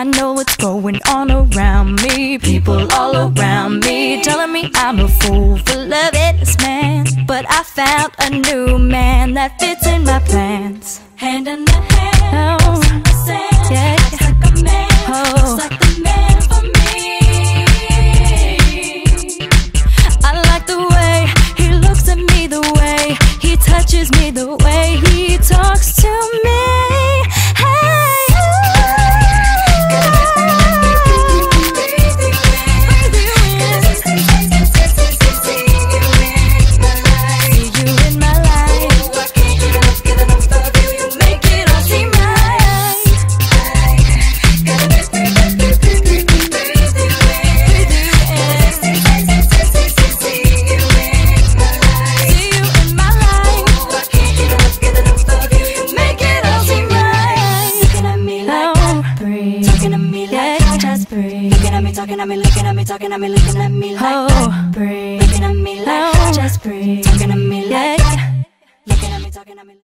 I know what's going on around me. People all around me telling me I'm a fool for loving this man, but I found a new man that fits in my plans. Hand in the hand, oh, yeah. Acts like a man, looks like the man for me. I like the way he looks at me, the way he touches me, the way he talks to me. Talking at me, looking at me, talking at me, looking at me like breathe. Looking at me like just breathe. Talking at me like looking at me, talking at me.